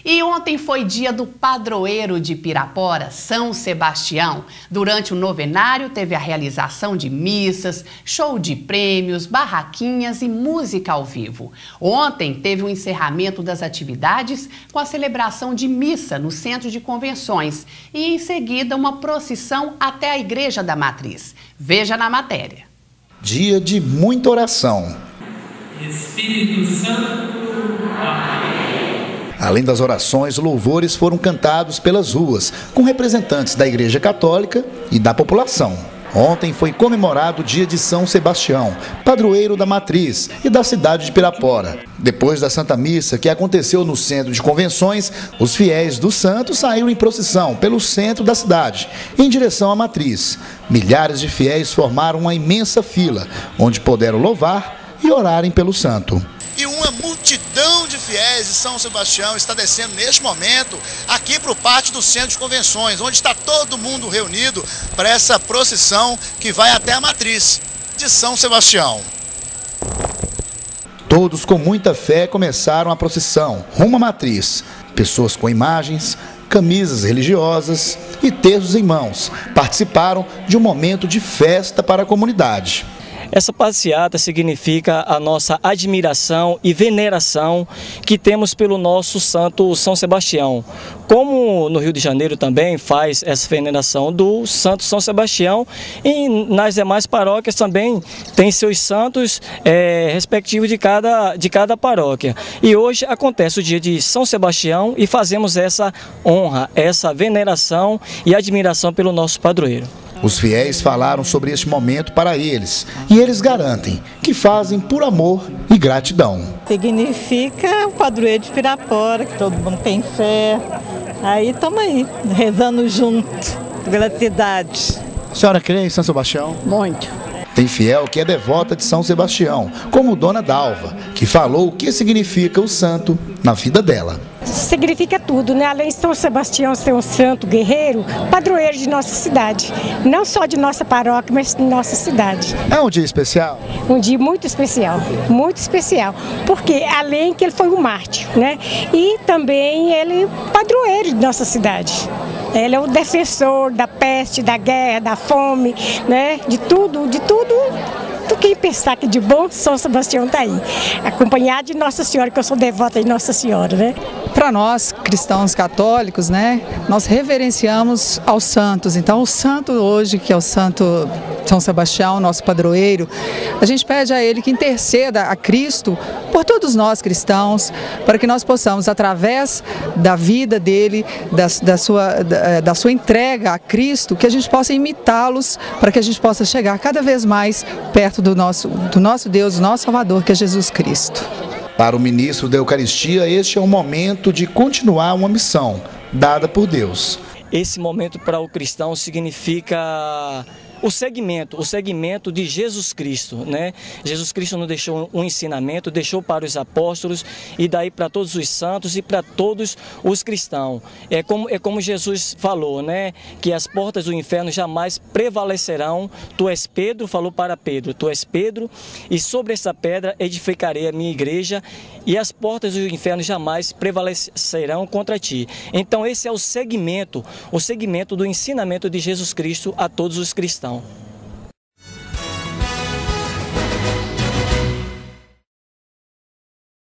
E ontem foi dia do padroeiro de Pirapora, São Sebastião. Durante o novenário teve a realização de missas, show de prêmios, barraquinhas e música ao vivo. Ontem teve o encerramento das atividades com a celebração de missa no Centro de Convenções e em seguida uma procissão até a Igreja da Matriz. Veja na matéria. Dia de muita oração. Espírito Santo, amém. Além das orações, louvores foram cantados pelas ruas, com representantes da Igreja Católica e da população. Ontem foi comemorado o dia de São Sebastião, padroeiro da Matriz e da cidade de Pirapora. Depois da Santa Missa, que aconteceu no Centro de Convenções, os fiéis do santo saíram em procissão pelo centro da cidade, em direção à Matriz. Milhares de fiéis formaram uma imensa fila, onde puderam louvar e orarem pelo santo. E uma multidão de fiéis de São Sebastião está descendo neste momento aqui para o pátio do Centro de Convenções, onde está todo mundo reunido para essa procissão que vai até a Matriz de São Sebastião. Todos com muita fé começaram a procissão rumo à Matriz. Pessoas com imagens, camisas religiosas e terços em mãos participaram de um momento de festa para a comunidade. Essa passeata significa a nossa admiração e veneração que temos pelo nosso santo São Sebastião. Como no Rio de Janeiro também faz essa veneração do santo São Sebastião, e nas demais paróquias também tem seus santos respectivos de cada paróquia. E hoje acontece o dia de São Sebastião e fazemos essa honra, essa veneração e admiração pelo nosso padroeiro. Os fiéis falaram sobre este momento para eles e eles garantem que fazem por amor e gratidão. Significa o padroeiro de Pirapora, que todo mundo tem fé. Aí estamos aí, rezando junto, pela cidade. A senhora crê em São Sebastião? Muito. Tem fiel que é devota de São Sebastião, como Dona Dalva, que falou o que significa o santo na vida dela. Significa tudo, né? Além de São Sebastião ser um santo guerreiro, padroeiro de nossa cidade. Não só de nossa paróquia, mas de nossa cidade. É um dia especial? Um dia muito especial, porque além que ele foi um mártir, né? E também ele é padroeiro de nossa cidade. Ele é o defensor da peste, da guerra, da fome, né? De tudo. Quem pensar que de bom, São Sebastião está aí, acompanhado de Nossa Senhora, que eu sou devota de Nossa Senhora, né? Para nós, cristãos católicos, né, nós reverenciamos aos santos. Então, o santo hoje, que é o santo São Sebastião, nosso padroeiro, a gente pede a ele que interceda a Cristo por todos nós cristãos, para que nós possamos, através da vida dele, da sua entrega a Cristo, que a gente possa imitá-los, para que a gente possa chegar cada vez mais perto do nosso Deus, do nosso Salvador, que é Jesus Cristo. Para o ministro da Eucaristia, este é um momento de continuar uma missão dada por Deus. Esse momento para o cristão significa o segmento de Jesus Cristo, né? Jesus Cristo nos deixou um ensinamento, deixou para os apóstolos e daí para todos os santos e para todos os cristãos. É como Jesus falou, né? Que as portas do inferno jamais prevalecerão. Tu és Pedro, falou para Pedro, tu és Pedro e sobre essa pedra edificarei a minha igreja e as portas do inferno jamais prevalecerão contra ti. Então esse é o segmento do ensinamento de Jesus Cristo a todos os cristãos.